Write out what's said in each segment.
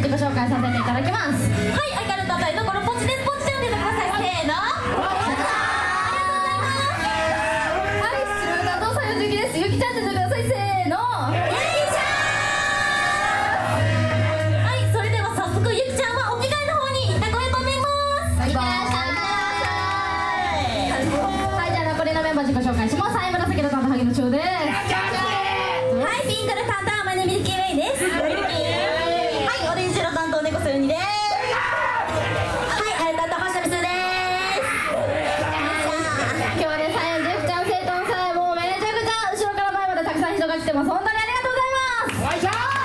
自己紹介させていただきます。 はい、明るたたいところポチです。ポチちゃんでください。せーの。 はい、失礼な動作ゆきです。ゆきちゃんでください。せーの。 はい、それでは早速ゆきちゃんはお着替えの方に行ってこようと思います。 バイバイ。はい、じゃあ残りのメンバー自己紹介します。はい、紫の担当萩野翔です。 はい、ピンクの担当天音ミルキーウェイです。はい、オレンジの担当猫するにです。はい、担当星野みすです。 今日はね、さやゆきちゃん生誕祭もうめちゃくちゃ後ろから前までたくさん人が来てます。本当にありがとうございます。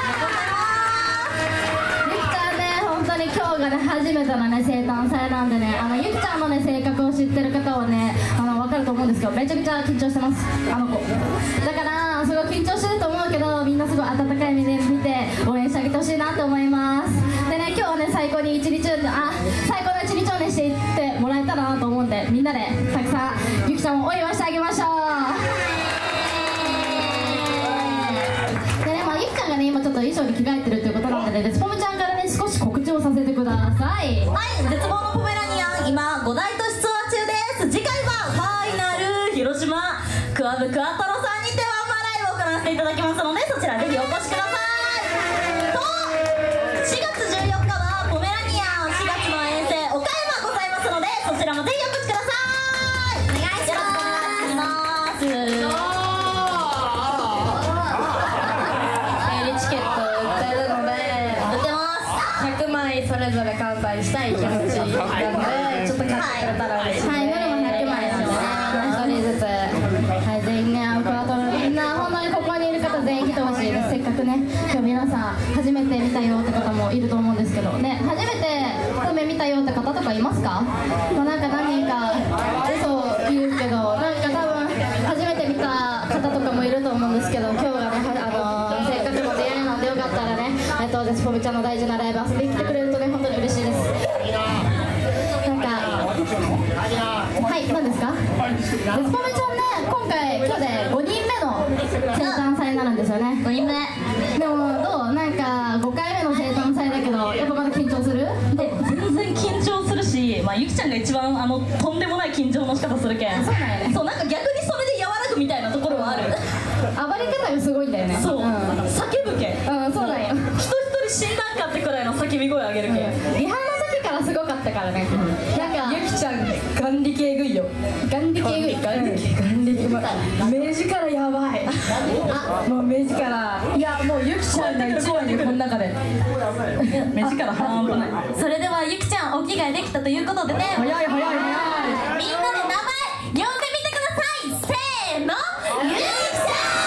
ゆきちゃんね、本当に今日がね初めてのね生誕祭なんでね、ゆきちゃんのね性格を知ってる方はね分かると思うんですけど、めちゃくちゃ緊張してます、あの子だからすごい緊張してると思うけど、みんなすごい温かい目で見て応援してあげてほしいなと思います。でね、今日はね最高に一日最高の一日をねしていってもらえたらなと思うんで、みんなでたくさんゆきちゃんをお祝いしてあげましょう。でね、ゆきちゃんがね今ちょっと衣装に着替えてるということなので、スポムちゃんからね少し告知をさせてください。 はい、絶望のポメラニアン今5大都市ツアー中です。次回はファイナル広島クワブクワトロさんにてワンマンライブを行わせていただきますので、そちらぜひお越しください。と4月14日はポメラニアン4月の遠征岡山ございますので、そちらもぜひお越しください。お願いします。 チケット売ってるので、 売ってます。 100枚それぞれ完売したい気持ちなので、ちょっと買ってくれたら嬉しい。はい、どれも100枚なんでね、1人ずつ、はい、全員ね、クワトロみんな本当にここにいる方全員来てほしいです。せっかくね、今日皆さん初めて見たよって方もいると思うんですけどね、初めて一目見たよって方とかいますか？なんか何人か嘘を言うけど、なんか多分初めて見た方とかもいると思うんですけど、今日がね、せっかくの出会いなのでよかったらね、スポムちゃんの大事なライブ遊びに来てくれるとね、本当に嬉しいです。なんかはい、何ですか？スポムちゃんね、今日で5人目の生誕祭になるんですよね。 5人目でもどう？なんか5回目の生誕祭だけど、やっぱまだ緊張する？ 全然緊張するし、ゆきちゃんが一番とんでもない緊張の仕方するけん。 そうだよね。 そう、なんか逆にそれで和らぐみたいなところはある。 暴れ方がすごいんだよね。 そう、叫ぶけん。 そうだよ。 一人死んだんかってくらいの叫び声上げるけん。 リハの時からすごかったからね。なんかゆきちゃん眼力えぐいよ。 眼力えぐい。 眼力目力やばい。もう目力、いやもうゆきちゃんが一番にこの中で目力半端ない。それではゆきちゃんお着替えできたということでね、 早い。 みんなで名前呼んでみてください。せーの、ゆきちゃん。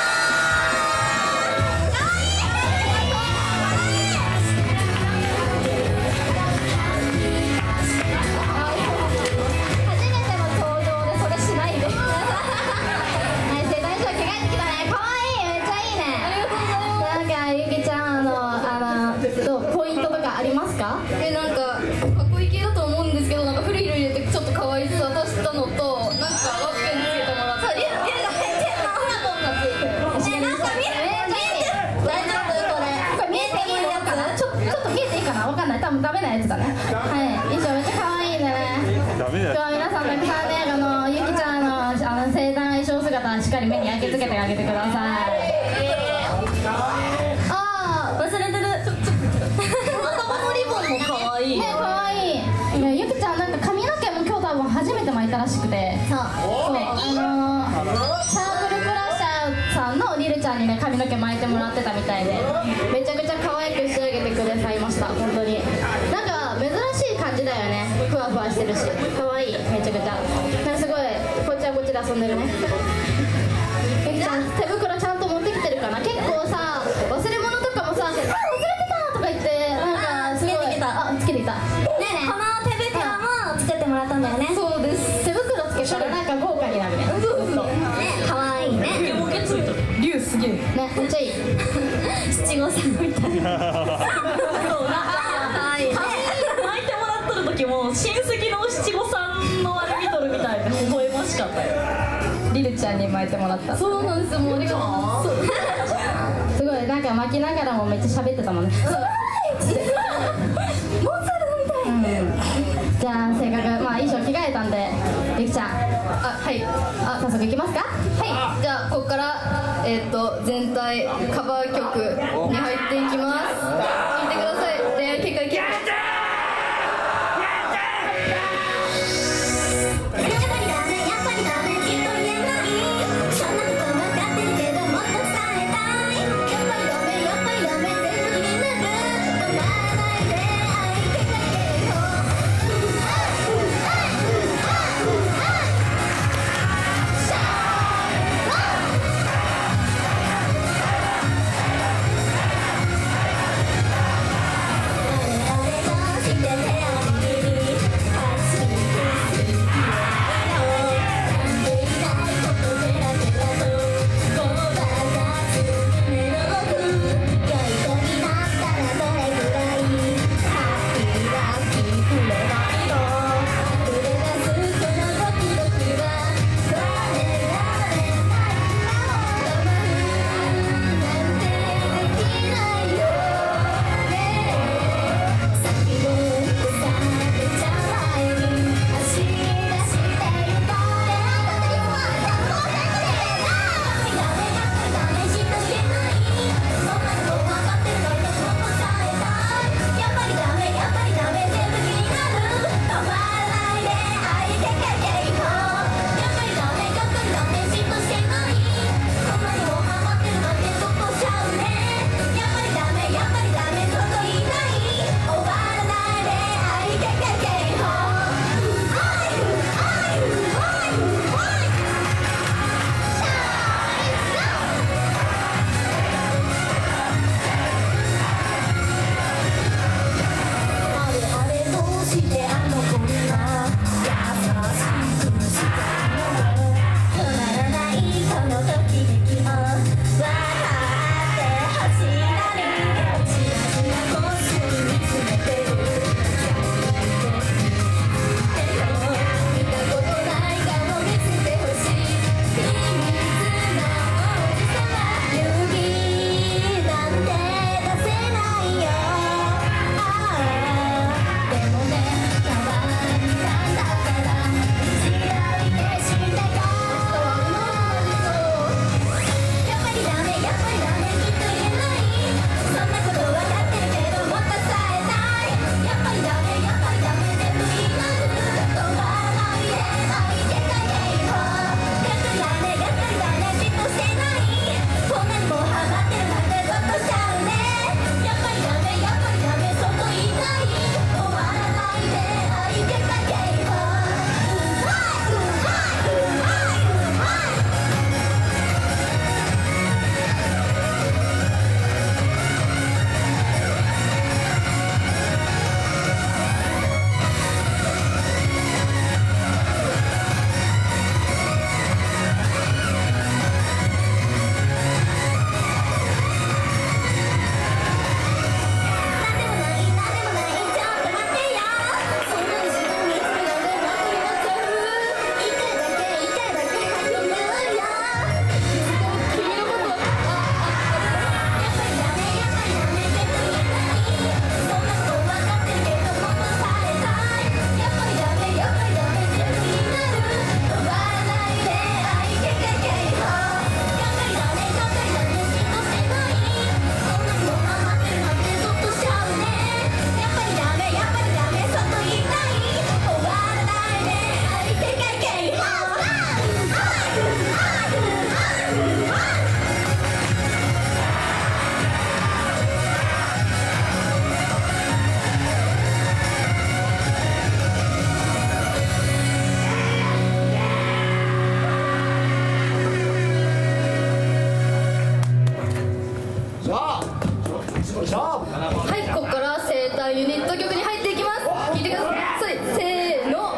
ポイントとかありますか？ なんかかっこいい系だと思うんですけど、なんかフリル入れてちょっと可愛さ出したのと、なんかワッペンつけてもらって、リルが入ってんの、フラゴンがついてる。なんか見えてる。大丈夫？これ見えていいやつ？ちょっと見えていいかな？わかんない。多分ダメなやつだね。はい、以上。めっちゃ可愛いね。今日は皆さんたくさんね、ゆきちゃんの生誕衣装姿しっかり目に焼き付けてあげてください。 忘れてる。頭のリボンも可愛い。 ね、可愛い。ゆきちゃんなんか髪の毛も今日多分初めて巻いたらしくて、そう、サークルクラッシャーさんのリルちゃんにね髪の毛巻いてもらってたみたいで、めちゃくちゃ可愛く仕上げてくださいました。本当になんか珍しい感じだよね。ふわふわしてるし可愛い。めちゃくちゃなんかすごいこっちはこっちで遊んでるね。ゆきちゃん手袋ちゃんと持ってきてるかな？結構さ、忘れ物とかもさ、忘れてたとか言ってなんかすごいつけてきた。 ねえ、この手袋もつけてもらったんだよね。 そうです。手袋つけたらなんか豪華になるね。 可愛いね。ボケついてる。 竜すげえ。 ね、めっちゃいい。 七五三みたいな。そうな。可愛いね。巻いてもらっとる時も親戚の七五三のあれ見とるみたいで微笑ましかったよ。 リルちゃんに巻いてもらった。 そうなんですよ。もうありがとう。すごいなんか巻きながらもめっちゃ喋ってたもんね。 じゃあせっかく衣装着替えたんでゆきちゃんはい早速いきますか。 じゃあここから全体カバー曲に入っていきます。聴いてください。恋愛結界記録。はい、ここから生誕ユニット曲に入っていきます。聴いてください。せーの。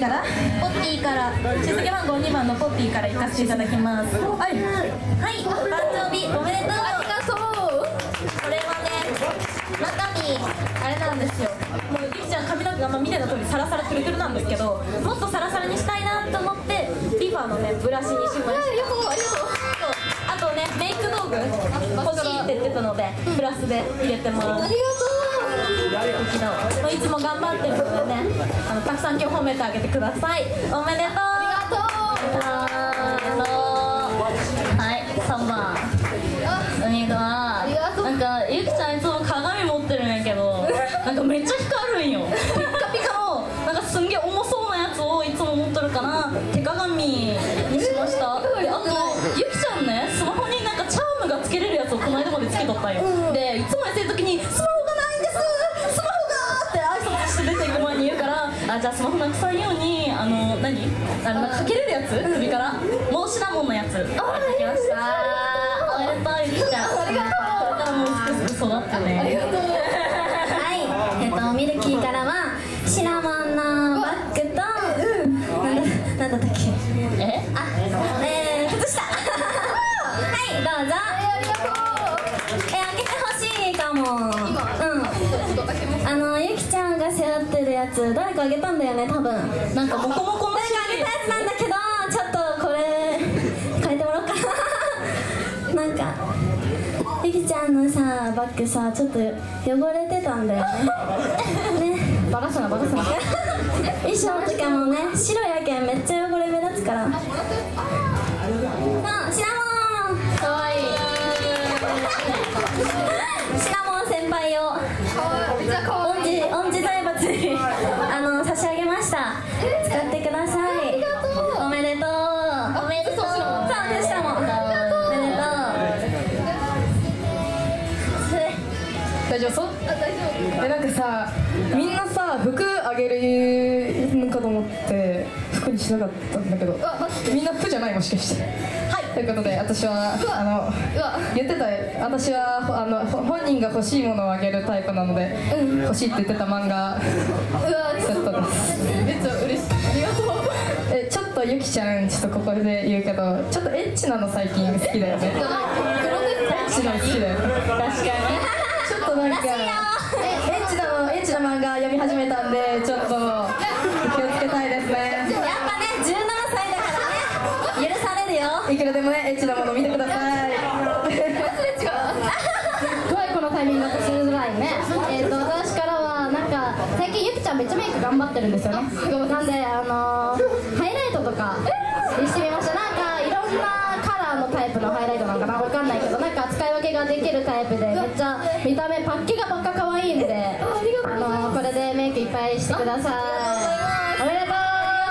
からポッティから出席番号2番のポッティから行かせていただきます。はい、はい、お誕生日おめでとう。 ありがとう。 これはね、中身あれなんですよ。もうゆきちゃん髪の毛が見てた通りサラサラトゥルトゥルなんですけど、もっとサラサラにしたいなと思ってリファのねブラシにしました。 ありがとうありがとう。 あとねメイク道具欲しいって言ってたのでプラスで入れてます。 ありがとう。 いつも頑張ってるのでね、たくさん今日褒めてあげてください。おめでとう。 ありがとう。 はい、3番海がりがとうなんかゆきちゃんいつも鏡持ってるんやけどなんかめっちゃ光るんよ。ピッカピカのなんかすんげえ重そうなやつをいつも持ってるから手鏡にしました。であとゆきちゃんねスマホになんかチャームがつけれるやつをこの間までつけとったんよ。でいつもやってる時にスマホがないんですスマホがって挨拶して出ていく前に言うから、あじゃあスマホなくさんようにかけれるやつ首からもうシナモンのやつ買ってきました。おめでとうゆきちゃん。 ありがとう。 これからもうすくすく育ってね。 ありがとう。 はい、ミルキーからはシナモンのバッグと、なんだったっけ靴下はいどうぞ。 ありがとう。 あげてほしいかも。ゆきちゃんが背負ってるやつ誰かあげたんだよね多分。なんかモコモコの誰かあげたやつなんだけどちょっとこれ変えてもらおうかななんかゆきちゃんのさバッグさちょっと汚れてたんだよねねバカすなバカすな衣装とかもね白やけんめっちゃ汚れ目立つから。あシナモンかわいいシナモン先輩を恩慈財閥に差し上げました。使ってください。おめでとう。おめでとう。そうでしたもん。おめでとう。 大丈夫そうなんかさみんなさ服あげるのかと思って服にしなかったんだけどみんな服じゃないもしかして。はいということで私は言ってた私は本人が欲しいものをあげるタイプなので、欲しいって言ってた漫画セットです。 めっちゃ嬉しい。ありがとう。 ちょっとゆきちゃんちょっとここで言うけどちょっとエッチなの最近好きだよね。エッチなの好きだよね。 確かに。 ちょっとなんかエッチな漫画読み始めたんでちょっと気をつけたいですね。 やっぱね17歳だからね許されるよ。 いくらでもねエッチなもの見てください。 すごいこのタイミングだとしづらいね。私からはなんか最近ゆきちゃんめっちゃメイク頑張ってるんですよね。なんでハイライトとかしてみました。なんかいろんなカラーのタイプのハイライトなんかなわかんないけどなんか使い分けができるタイプでめっちゃ見た目パッケがばっか可愛いんでこれでメイクいっぱいしてください。おめでと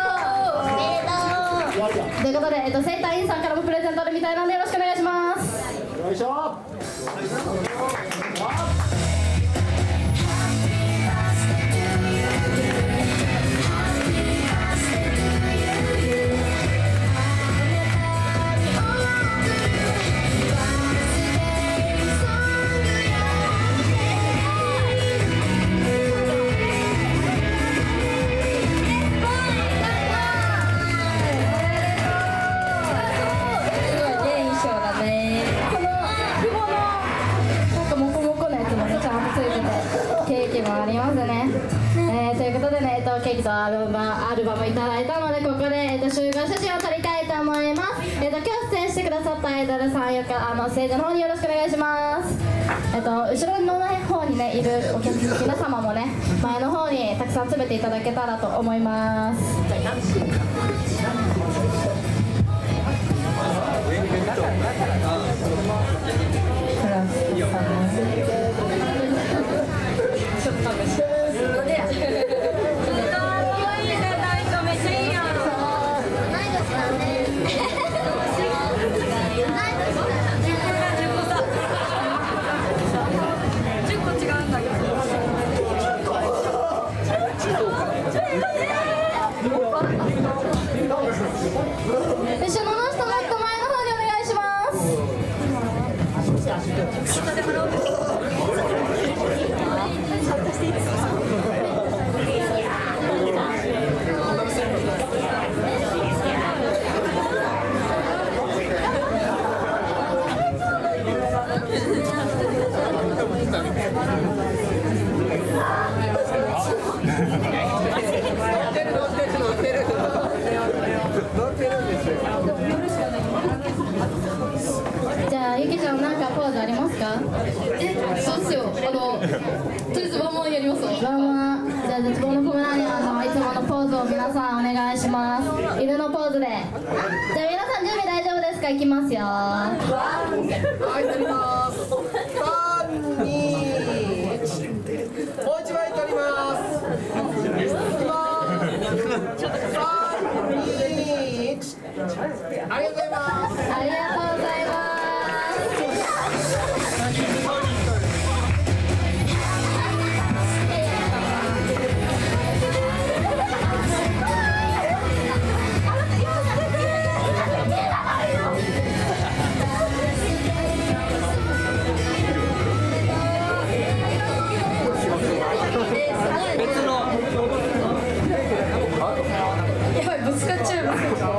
う。ということでセンターインさんからもプレゼントあるみたいなのでよろしくお願いします。 よいしょ。 ケーキとアルバムいただいたのでここで、集合写真を撮りたいと思います。今日出演してくださったアイドルさんステージの方によろしくお願いします。後ろの方にねいるお客皆様もね前の方にたくさん詰めていただけたらと思います。 よか？ そうしよう。とりあえずワンマンやりますわ。 じゃあ絶望のポメラニアンのいつものポーズを皆さんお願いします。犬のポーズで。じゃあ皆さん準備大丈夫ですか？いきますよ。 はい、撮ります。3、2、1。もう一枚撮ります。いきます。3、2、1。ありがとうございます。 ありがとうございます。 やばい、ぶつかっちゃう。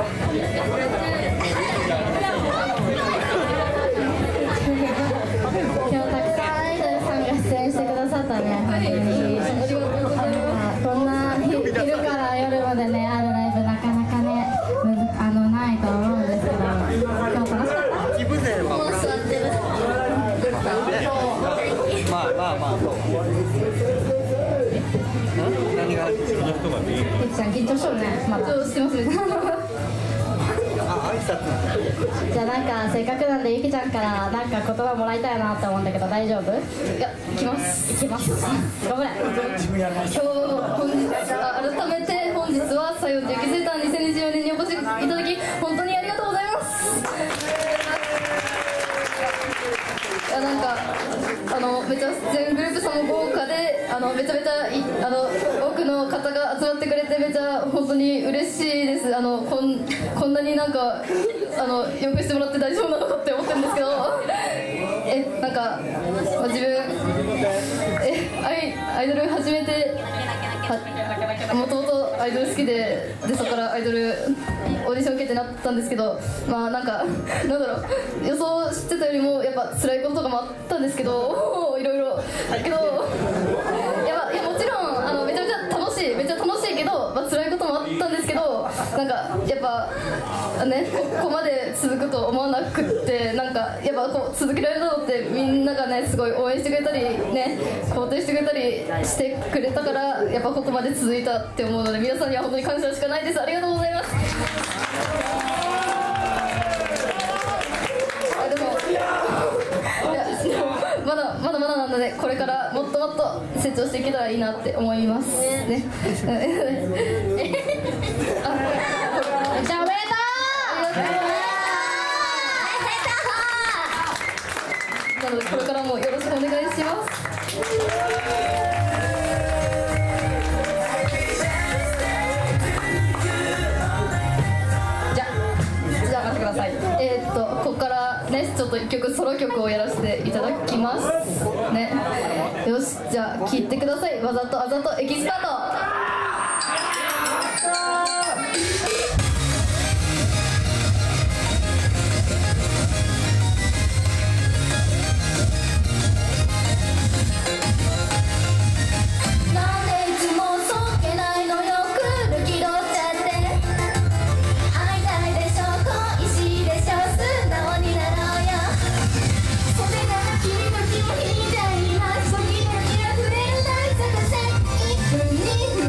今日たくさんアイドルさんが出演してくださったね。本当にこんな昼から夜までねあるライブなかなかねないと思うんですけど、今日楽しかった。 気分でもう座ってる。 まあ何がゆきちゃん緊張しとるね。まだしてますね。 挨拶じゃあなんかせっかくなんでゆきちゃんからなんか言葉もらいたいなって思うんだけど大丈夫？ いや、行きます。 いきます。頑張れ。 本日改めて本日は西園寺ゆきセンター2024年にお越しいただき本当にありがとうございます。いやなんかめちゃ全グループさんも豪華でめちゃめちゃ多くの方が集まってくれてめちゃ本当に嬉しいです。こんなになんかよくしてもらって大丈夫なのかって思ってるんですけどなんか、自分アイドル始めてもともとアイドル好きでそこからアイドルオーディション受けてなったんですけど、まあなんだろう、予想してたよりもやっぱ辛いこととかもあったんですけどいろいろだけどいやもちろんめちゃめちゃ楽しいけど、まあ、辛いこともあったんですけどなんかやっぱねここまで続くと思わなくってなんかやっぱこう続けられたのってみんながねすごい応援してくれたりね肯定してくれたりしてくれたからやっぱここまで続いたって思うので皆さんには本当に感謝しかないです。ありがとうございます。でもまだなのでこれからもっともっと成長していけたらいいなって思いますね。 じゃあおめでとう。 なのでこれからもよろしくお願いします。じゃあ待ってください。ここからねちょっと一曲ソロ曲をやらせていただきますね。よし、じゃあ聴いてください。わざとあざとエキスパート。君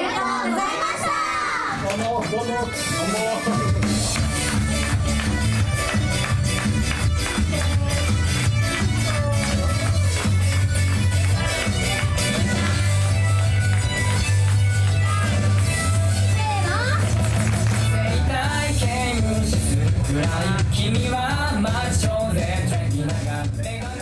がとうございました。 君はマッチョでトレンディーなが